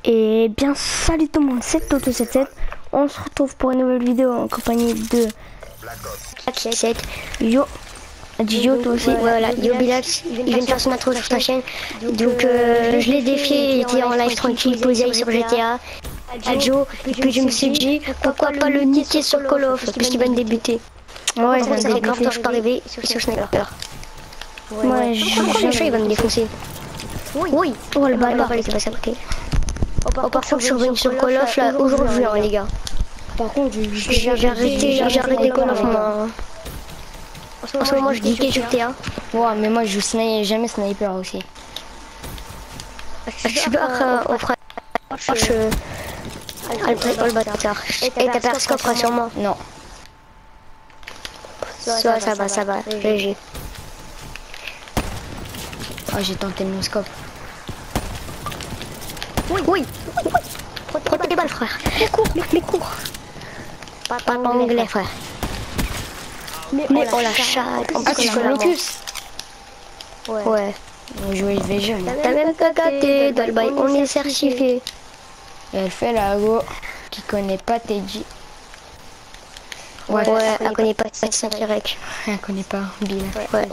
Et bien salut tout le monde, c'est Toto77. On se retrouve pour une nouvelle vidéo en compagnie de 7 Yo. Yo toi aussi, voilà, Yo Bilax, il vient de faire son intro sur ta chaîne. Donc je l'ai défié, il était en live tranquille, posé sur GTA. Adjo, et puis je me suis dit pourquoi pas le niquer sur Call of, parce qu'il vient de débuter. Ouais, ça fait grave temps que je suis pas arrivé sur Sniper. Ouais, il va me défoncer. Oui, oh le bâtard, il s'est passé à côté. Oh, par contre, je suis revenu sur Call of là aujourd'hui, hein, les gars. Par contre, J'ai arrêté Call of, moi. En ce moment, je dis que GTA. ouais, mais moi je joue jamais sniper aussi. Je suis pas on fera. Oh le bâtard. Et t'as periscope, sûrement. Non. Ça va, léger. Ah, j'ai tenté le no-scope. Oui. Prends tes balles, frère. Mais cours. Pas anglais, frère. Mais oh la chatte. En Ah, plus, tu joues Locus? Ouais. On jouait le jeune. T'as même pas capté, Dolby, on est certifié. Et elle fait la go qui connaît pas Teddy. Ouais, elle connaît pas cette 5 rec. Elle connaît pas Bill. Ouais.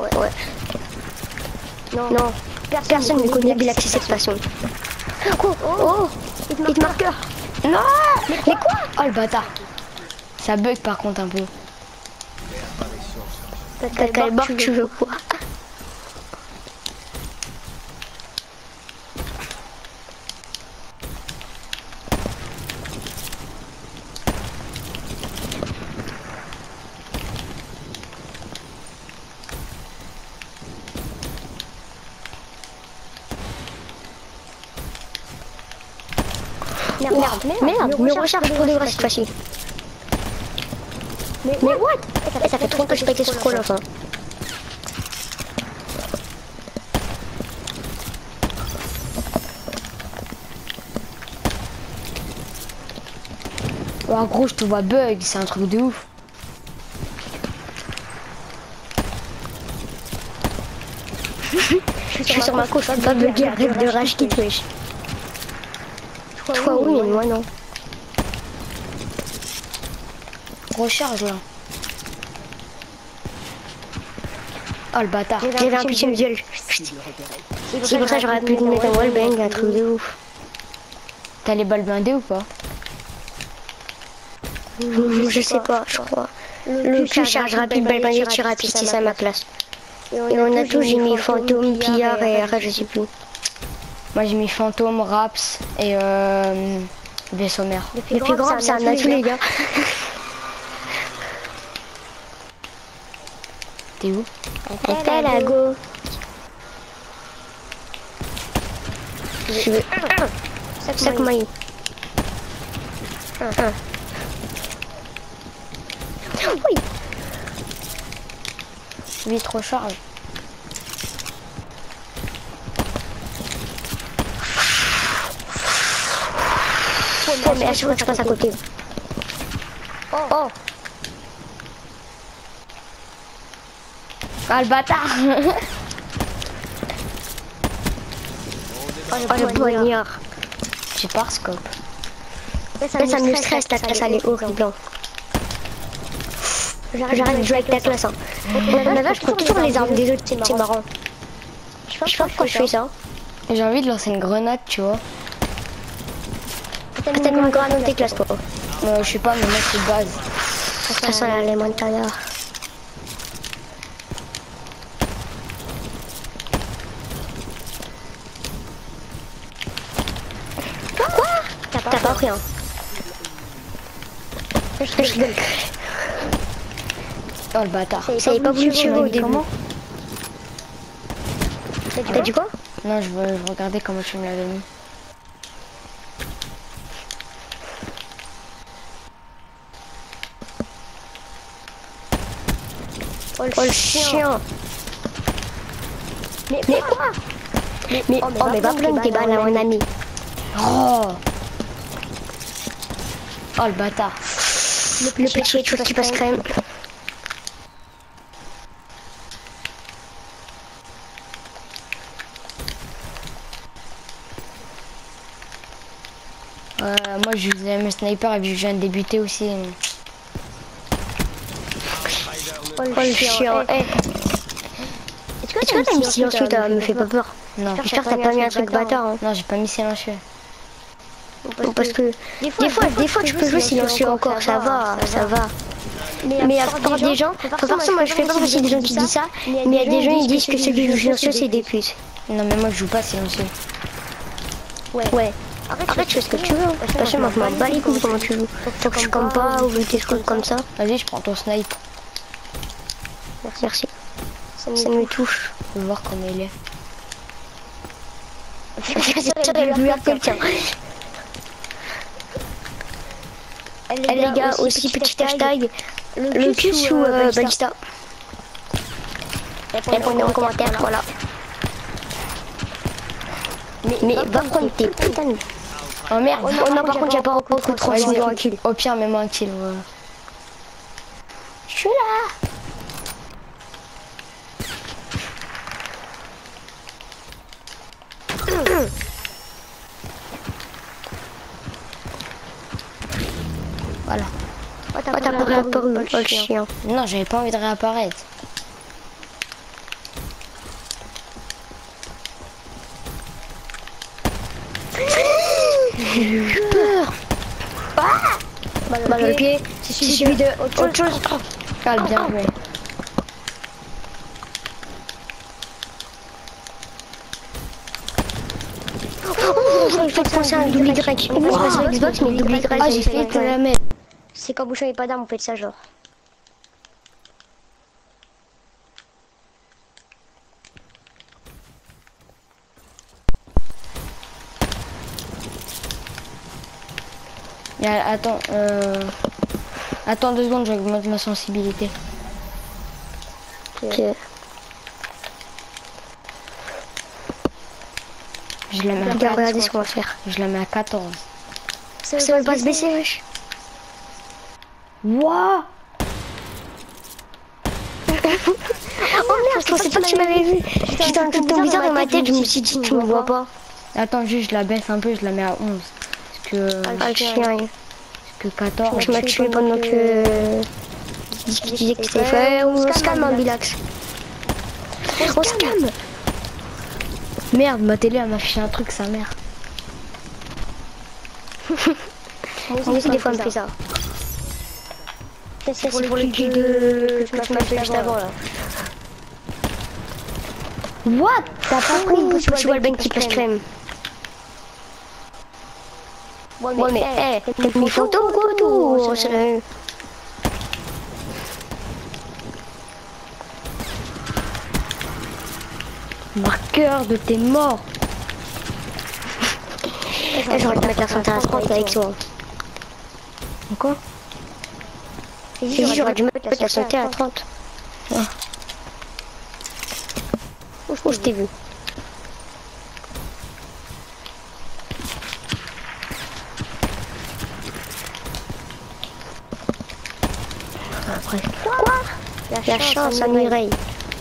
Non, personne ne connaît Bill Access Expansion. Oh, hit marqueur. Non, mais quoi? Oh le bâtard. Ça bug par contre un peu. T'as quel bord tu veux quoi? Merde, me recharge pour de vrai cette fois-ci. Mais what? Ça fait trop que je pétais sur Call of, hein. Oh gros, je te vois bug, c'est un truc de ouf. Je suis sur ma couche, pas bugger, arrête de rage qui te wesh. Toi oui, mais moi non. Recharge là. Oh le bâtard. J'avais un putain de gueule. C'est pour ça que j'aurais pu te mettre un wallbang, un truc de ouf. T'as les balles blindées ou pas? Je sais pas, je crois. Le plus charge rapide, balle blindée, tir rapide, c'est ça ma classe. Et on a tous, j'ai mis fantôme, pillard et arrête, je sais plus. Moi j'ai mis fantôme, raps et vaisseau mère. Le plus grand, c'est un atout, les gars. T'es où? T'es là, go. Je veux sac maillot. Oui. Vite recharge. Oh, mais à chaque fois que je passe à côté. Oh. Ah le bâtard. Oh le poignard. J'ai pas scope. Ça me stresse, la classe elle est horrible. J'arrête de jouer avec ta classe. Hein. Mais là je prends toujours les armes des autres, c'est marrant. Je sais pas pourquoi je fais ça. J'ai envie de lancer une grenade, tu vois. T'as mis une grenade dans tes classes toi. Je sais pas, mais moi c'est base. Ça sent la montada. Quoi? T'as pas pris hein. Je rigole. Oh le bâtard. Ça avait pas voulu tirer au début. T'as dit quoi? Non, je veux regarder comment tu me l'avais mis. Oh le chien. Mais quoi? Mais va prendre tes balles à mon ami. Oh. Oh le bâtard. Le petit chose qui passe crème. Moi je faisais le sniper et puis je viens de débuter aussi. Oh le chien. Est-ce que t'as mis silencieux, me fait pas peur? Non. J'espère que t'as pas mis un truc bâtard. Hein. Non, j'ai pas mis silencieux. Parce que des fois tu peux jouer silencieux encore, ça va. Mais la plupart des gens, forcément je fais pas partie des gens qui disent ça, mais il y a des gens qui disent que ceux qui jouent silencieux c'est des putes. Non mais moi je joue pas silencieux. Ouais. Après tu fais ce que tu veux. Parce que moi je m'en bats les couilles comment tu joues. Faut que je campe pas ou des trucs comme ça. Vas-y, je prends ton snipe. Merci. Ça me touche. On va voir comment il est. J'ai vu à quelqu'un. Les gars, aussi petit hashtag, le cul sous Balista. Répondez en commentaire, voilà. Mais va prendre tes putains de... Oh merde. Oh non, par contre, j'ai pas encore 3 secondes un kill. Au pire, mets-moi un kill. Ouais. Je suis là. Voilà. Oh, t'as pas réapparu, oh le chien. Non, j'avais pas envie de réapparaître. J'ai eu peur. Balle dans le pied. C'est suivi de autre chose. Calme, bien joué. Il faut penser à un double Y. On passe sur Xbox, mais double Y. Ah, j'ai fait que la mettre. C'est quand Bouchon n'est pas d'armes, on fait ça genre. Attends, attends 2 secondes, je vais augmenter ma sensibilité. Ok. Je la mets à 4. Regardez ce qu'on va faire. Je la mets à 14. Ça va pas se baisser, wesh. Wouah. Oh merde, je pensais pas que tu m'avais vu. J'étais un truc bizarre dans ma tête, je me suis dit tu me vois pas. Attends, juste je la baisse un peu, je la mets à 11. Parce que... Ah le chien. Que 14. Je m'as tué pendant que... Tu disais que c'était fait. On se calme, Bilax. On se calme. Merde, ma télé elle m'a affiché un truc, sa mère. Moi aussi des fois elle me fait ça. C'est pour le kill de... que tu m'as fait juste avant là. What? T'as pas pris? Tu vois le bank qui peut se crème. Ouais mais t'as mis photo ou quoi tout? Marqueur de tes morts. J'aurais dû mettre la santé à 30 avec toi. Quoi? J'aurais dû mettre la santé à 30. Ah. Où je t'ai vu? Après. Quoi? La chance à Mireille.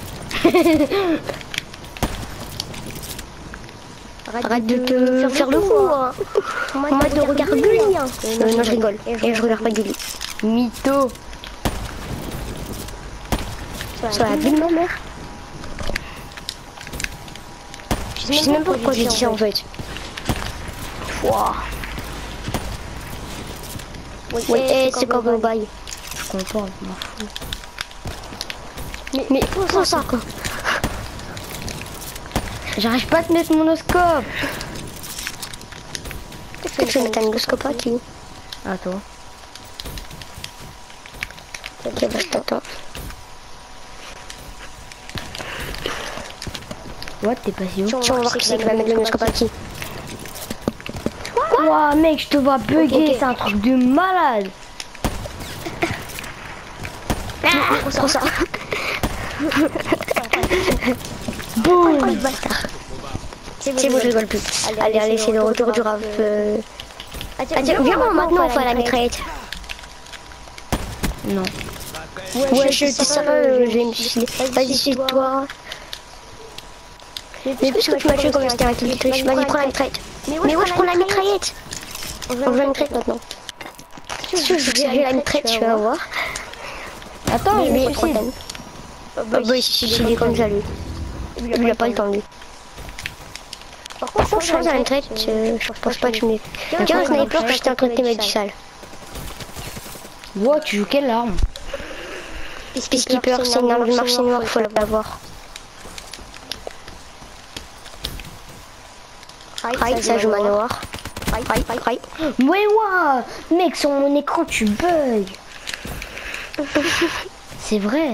Arrête de te faire le fou, hein. Moi je regarde Gulli, hein. Non, je rigole. Et je regarde pas Gulli. Mytho. Sur la vie de ma mère. Je sais même pas pourquoi j'ai dit ça en fait. Wouah. Oui, c'est quand on baille. Je comprends, je m'en fous. Mais comment ça quoi? J'arrive pas à te mettre mon oscope. Qu'est-ce que tu veux mettre un oscope à qui? À toi. Ok, bah je t'attends. What, t'es pas si haut? Tu vas voir qui c'est qui va mettre le oscope à qui? Ouah mec, je te vois bugger, c'est un truc de malade. Prends ça. Boum. Oh le bâtard. C'est bon, je rigole plus. Allez, c'est le retour du rap. Viens moi maintenant, on fait la mitraillette. Non. Ouais, je dis ça, j'ai une petite... Vas-y, c'est toi. Mais puisque tu m'as tué comme c'était un kill triche, vas-y, prends la mitraillette. Mais ouais, je prends la mitraillette. On va une traite maintenant. Si tu veux que j'ai une traite, tu vas voir. Attends, Mais il est prochaine. Bah il est comme ça lui. Il a pas le temps lui. Par contre, je pense à une traite, je pense pas que je m'ai... Tiens, un sniper que j'étais en train de te mettre du sale. Wow, tu joues quelle arme? Peacekeeper, c'est une arme du marché noir, faut l'avoir. Raid, ça joue manoir. Raid. Ouais, waouh, mec, sur mon écran, tu bugs. C'est vrai.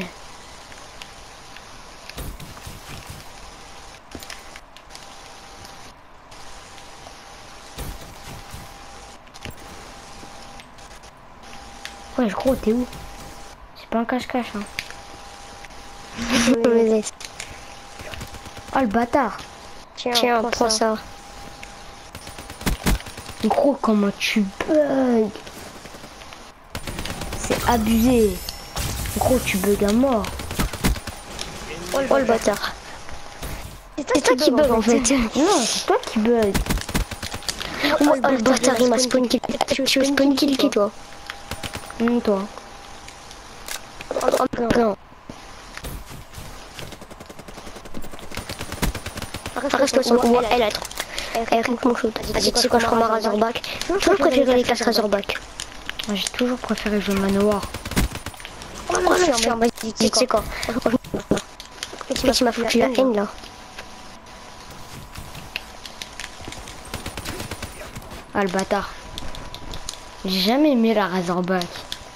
Ouais, gros, t'es où? C'est pas un cache-cache, hein. Oh, le bâtard. Tiens, prends ça. Gros, comment tu bugs? C'est abusé. Gros, tu bugs à mort. Oh le bâtard. C'est toi qui bug en fait. Non, c'est toi qui bug. Oh le bâtard, il m'a spawn kill. Tu veux spawn kill qui toi? Toi. Oh non. Reste-toi sur moi, elle a trop. Elle rit mon shoot. Vas-y, tu sais quoi, je prends ma Razorback. Je préfère les classes Razorback. Moi, j'ai toujours préféré jouer manoir. Oh non, vas-y, tu sais quoi. Tu m'as foutu la haine là. Ah, le bâtard. J'ai jamais aimé la Razorback.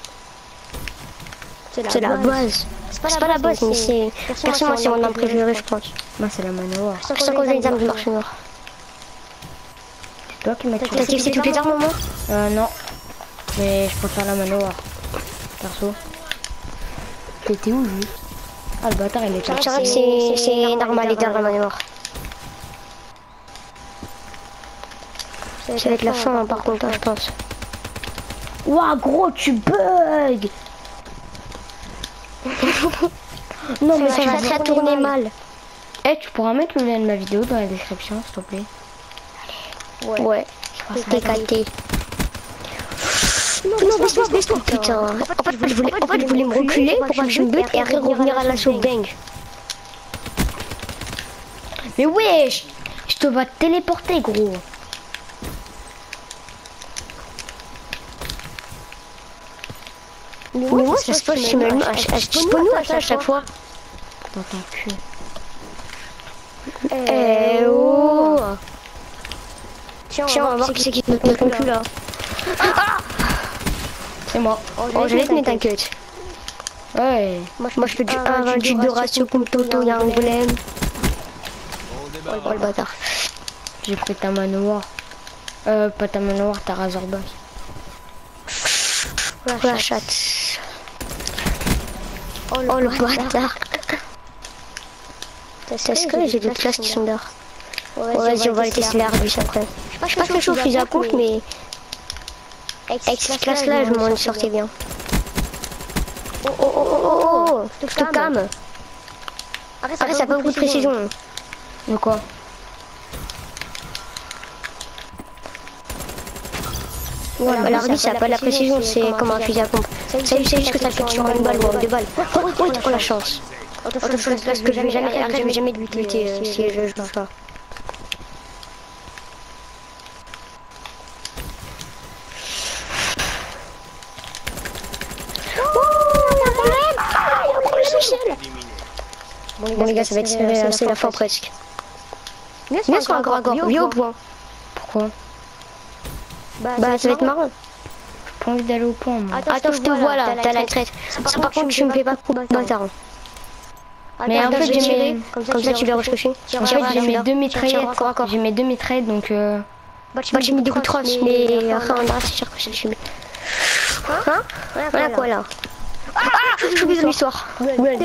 C'est la base. C'est pas la base, mais c'est... Personne, moi, c'est mon arme préférée, je pense. Moi, c'est la manoir. C'est à cause des armes du marché noir. C'est toi qui m'as tué. T'as testé toutes les armes, moi? Non. Mais je préfère la manoir. Perso. T'étais où, lui? Ah, le bâtard, il est là. C'est vrai que c'est normal, les armes manoir. Ça va être la fin, par contre, je pense. Ouah, gros, tu bugs. Non, mais ça va très tourner mal. Eh, tu pourras mettre le lien de ma vidéo dans la description, s'il te plaît. Ouais. Décalé. Non, baisse-toi, putain. En fait, je voulais me reculer pour pas que je me bute et après revenir à l'assaut bang. Mais wesh, je te vais te téléporter, gros. Mais moi, ça se passe, je spawn nous à chaque fois. Dans ton cul. Eh oh. Tiens, on va voir qui c'est qui te met ton cul là. C'est moi. Oh, j'allais te mettre un cut. Ouais. Moi, je fais du 1,28 de ratio comme Toto, y'a un golem. Oh le bâtard. J'ai pris ta manoir. Pas ta manoir, ta Razorback. La chatte. Oh le bâtard. Est-ce que j'ai d'autres classes qui sont dehors? Ouais, vas-y, on va les tester l'Arbus après. Je sais pas que je suis à compte, mais avec cette classe là, je m'en sortais bien. Oh, je te calme. Après, ça n'a pas beaucoup de précision. De quoi? Ouais, l'Arbus, ça n'a pas de la précision, c'est comme un fusil à pompe. C'est juste que ça fait sur une balle ou deux balles. Oh la chance. Autre chose parce que je vais jamais buter si je joue pas. Bon les gars, ça va être c'est la fin presque. Viens sur un corps à corps, viens au point. Pourquoi? Bah ça va être marrant. J'ai pas envie d'aller au point, moi. Attends, je te vois là, t'as la traite. Ça par contre tu me fais pas trop bâtard. Mais en fait j'ai mis... Comme ça tu verras ce que je fais. En fait j'ai mes deux mitraillettes. J'ai mes deux mitraillettes donc Bah j'ai mis des coups de trosse, mais après on verra si sûr que je suis. Hein? Voilà quoi là. Je suis de l'histoire. Ouais.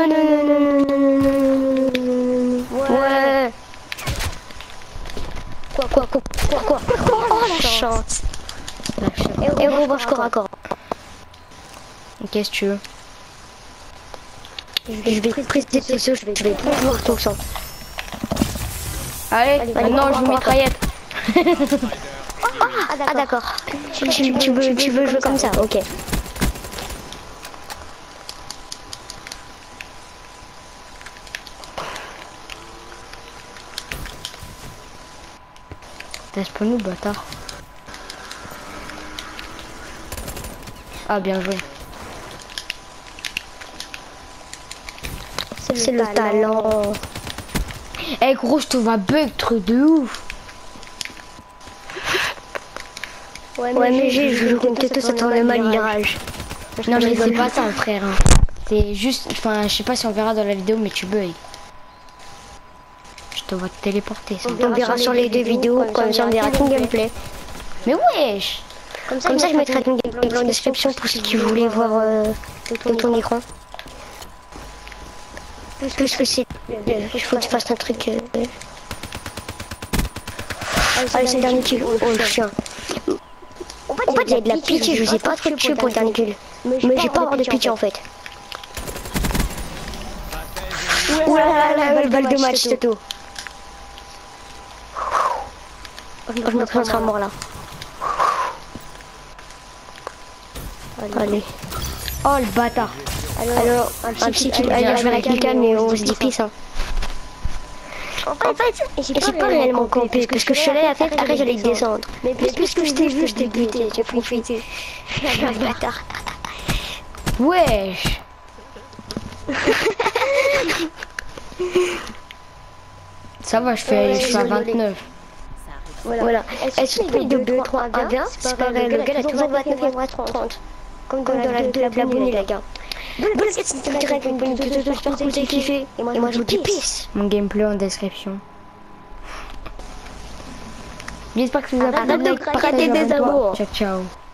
Quoi? Oh la chance. Et revanche corps à corps. Qu'est-ce que tu veux? Je vais presser tes sauts, je vais voir ton sang. Allez, maintenant je vous mitraillette. Ah d'accord. Tu veux jouer comme ça, ok. T'as spawn nous, bâtard. Ah, bien joué. C'est le talent. Eh gros, je te vois bug, truc de ouf. Ouais, mais j'ai joué comme Toto, ça tourne mal, il rage. Non, mais c'est pas ça, frère. Hein. C'est juste, enfin, je sais pas si on verra dans la vidéo, mais tu bugs. Je te vois te téléporter. Ça. On verra sur les deux vidéos, comme ça on verra ton gameplay. Mais wesh. Comme ça je mettrai ton gameplay dans la description pour ceux qui voulaient voir ton écran. Parce que c'est... Il faut que tu fasses un truc... Allez, c'est le dernier kill. Oh le chien. En fait, il y a de la pitié, je sais pas trop tuer pour le dernier kill. Mais j'ai pas avoir de pitié en fait. Ouh là là, le balle de match, Toto. Je me sera mort là. Allez. Oh le bâtard. Alors, un petit kill. Allez, je vais la kill mais on se dit peace. Hein. En fait, j'ai pas réellement campé parce que je suis allé à la fête, après j'allais descendre. Mais puisque je t'ai vu, je t'ai buté, j'ai profité. Un bâtard. Wesh. Ça va, je suis à 29. Voilà. Est-ce que tu de 2, 3, 1, 1, c'est pas vrai, le gars a toujours 29 et moi 30. Comme dans la bonne les gars. Bon, c'est direct une bonne vidéo, j'espère que vous avez kiffé. Et moi je vous dis peace. Mon gameplay en description. J'espère que vous avez Arrête de craquer des amours. Ciao, ciao.